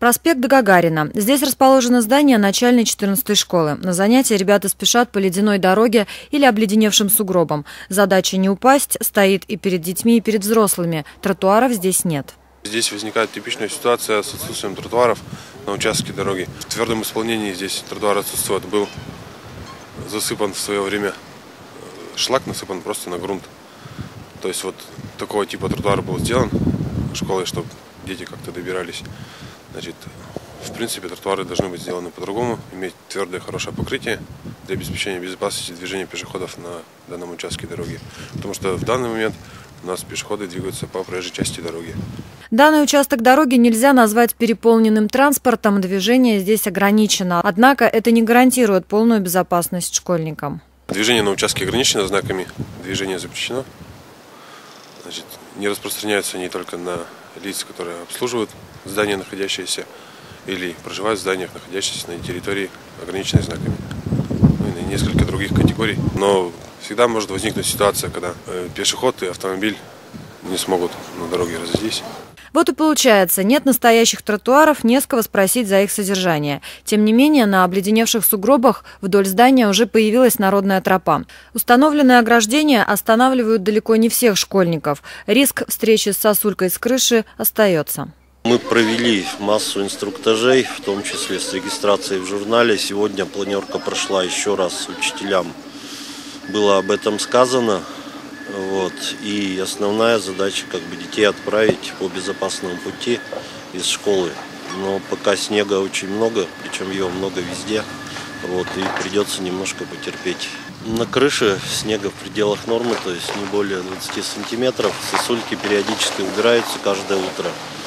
Проспект Гагарина. Здесь расположено здание начальной 14-й школы. На занятия ребята спешат по ледяной дороге или обледеневшим сугробам. Задача не упасть стоит и перед детьми, и перед взрослыми. Тротуаров здесь нет. Здесь возникает типичная ситуация с отсутствием тротуаров на участке дороги. В твердом исполнении здесь тротуар отсутствует. Был засыпан в свое время шлак, насыпан просто на грунт. То есть вот такого типа тротуар был сделан школой, чтобы дети как-то добирались. Значит, в принципе, тротуары должны быть сделаны по-другому, иметь твердое, хорошее покрытие для обеспечения безопасности движения пешеходов на данном участке дороги. Потому что в данный момент у нас пешеходы двигаются по проезжей части дороги. Данный участок дороги нельзя назвать переполненным транспортом, движение здесь ограничено. Однако это не гарантирует полную безопасность школьникам. Движение на участке ограничено знаками, движение запрещено. Значит, не распространяются они только на лиц, которые обслуживают здания, находящиеся или проживают в зданиях, находящихся на территории, ограниченной знаками. Ну и на несколько других категорий. Но всегда может возникнуть ситуация, когда пешеход и автомобиль не смогут на дороге разойтись. Вот и получается, нет настоящих тротуаров, не с кого спросить за их содержание. Тем не менее, на обледеневших сугробах вдоль здания уже появилась народная тропа. Установленные ограждения останавливают далеко не всех школьников. Риск встречи с сосулькой с крыши остается. Мы провели массу инструктажей, в том числе с регистрацией в журнале. Сегодня планерка прошла еще раз, учителям было об этом сказано. И основная задача детей отправить по безопасному пути из школы. Но пока снега очень много, причем его много везде, и придется немножко потерпеть. На крыше снега в пределах нормы, то есть не более 20 сантиметров. Сосульки периодически убираются каждое утро.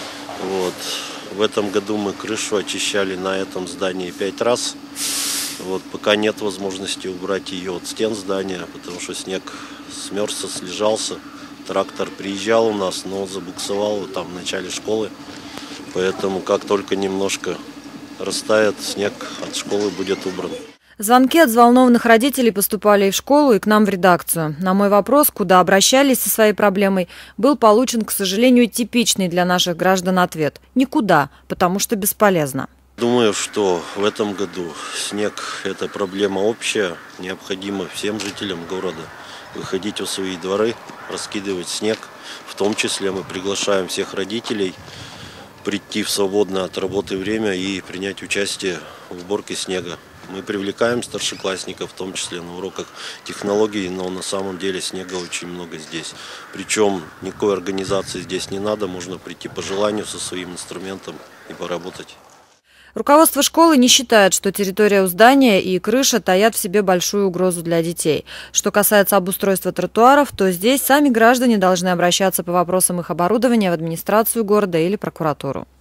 В этом году мы крышу очищали на этом здании 5 раз. Пока нет возможности убрать ее от стен здания, потому что снег смерзся, слежался. Трактор приезжал у нас, но забуксовал там в начале школы. Поэтому как только немножко растает, снег от школы будет убран. Звонки от взволнованных родителей поступали и в школу, и к нам в редакцию. На мой вопрос, куда обращались со своей проблемой, был получен, к сожалению, типичный для наших граждан ответ – никуда, потому что бесполезно. Думаю, что в этом году снег – это проблема общая. Необходимо всем жителям города выходить в свои дворы, раскидывать снег. В том числе мы приглашаем всех родителей прийти в свободное от работы время и принять участие в уборке снега. Мы привлекаем старшеклассников, в том числе на уроках технологий, но на самом деле снега очень много здесь. Причем никакой организации здесь не надо, можно прийти по желанию со своим инструментом и поработать. Руководство школы не считает, что территория у здания и крыша таят в себе большую угрозу для детей. Что касается обустройства тротуаров, то здесь сами граждане должны обращаться по вопросам их оборудования в администрацию города или прокуратуру.